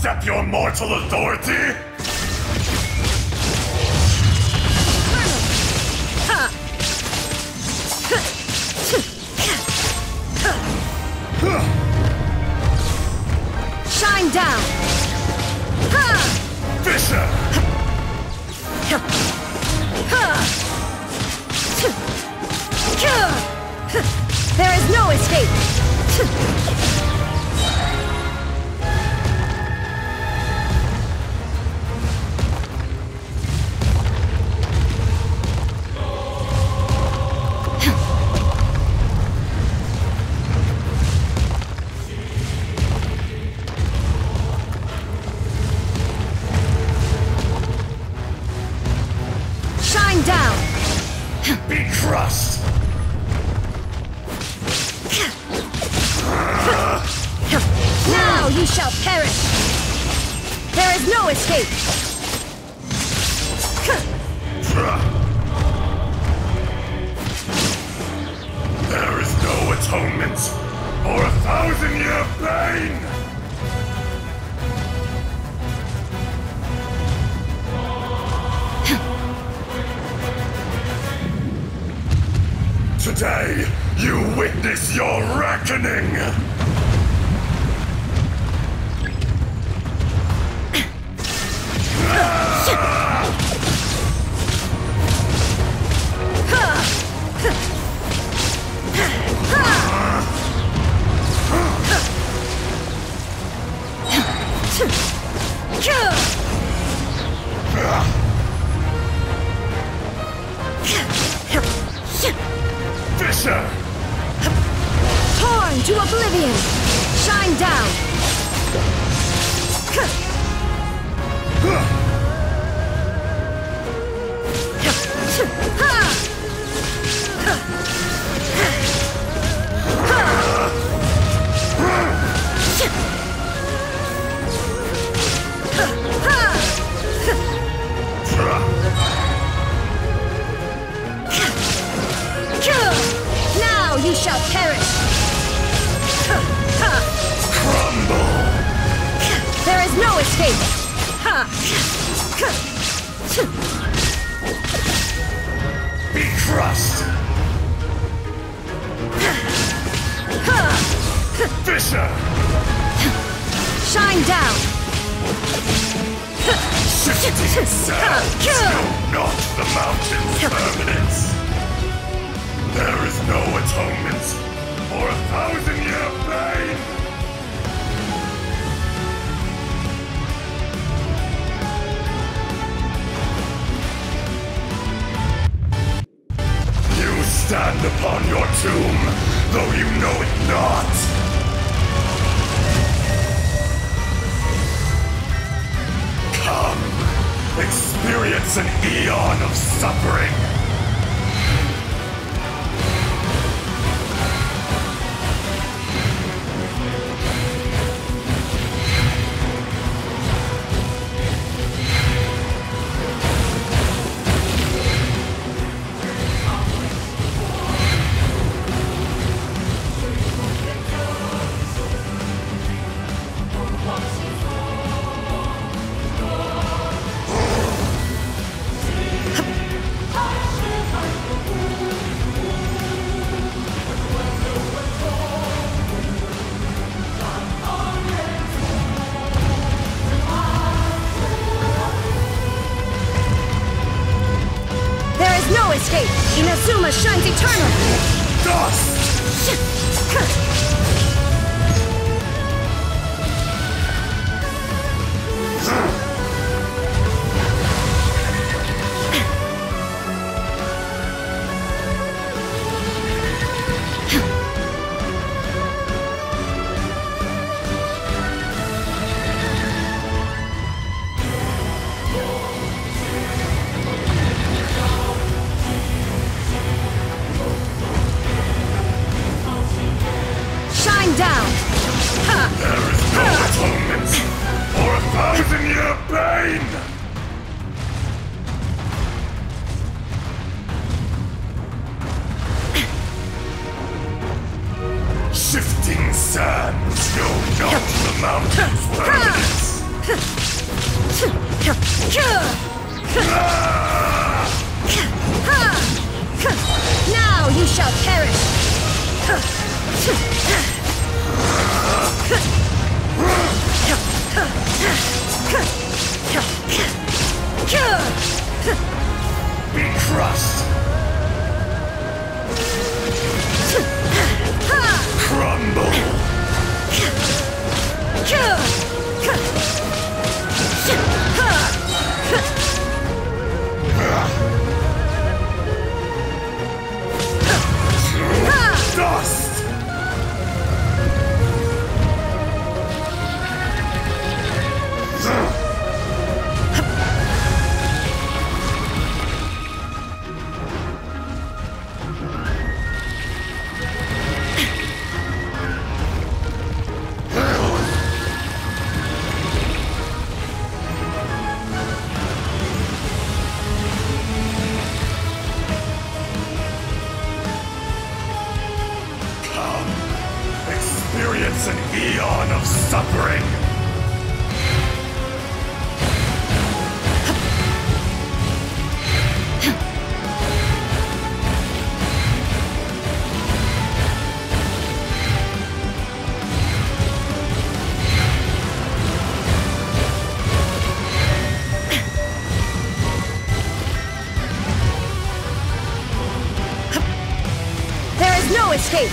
sidestep your mortal authority? Shine down! Fisher! There is no escape! Down! Be crushed! Now you shall perish! There is no escape! There is no atonement for 1,000-year pain! Today, you witness your reckoning! Fisher! Torn to oblivion! Shine down! Now you shall perish! Crumble! There is no escape! Be crushed! Fisher! Shine down! Shifting sands know not the mountain's permanence. There is no atonement for 1,000-year pain! You stand upon your tomb, though you know it not! Come, experience an eon of suffering! No escape! Inazuma shines eternal! Dust! Now you shall perish! Be crushed! Crumble! Dust! Experience an eon of suffering! There is no escape!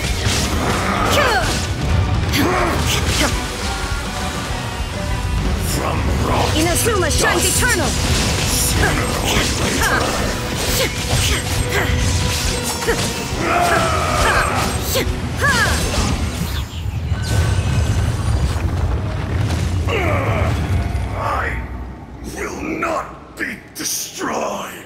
From rot Inazuma to shines dust. eternal! Sooner or later. I will not be destroyed.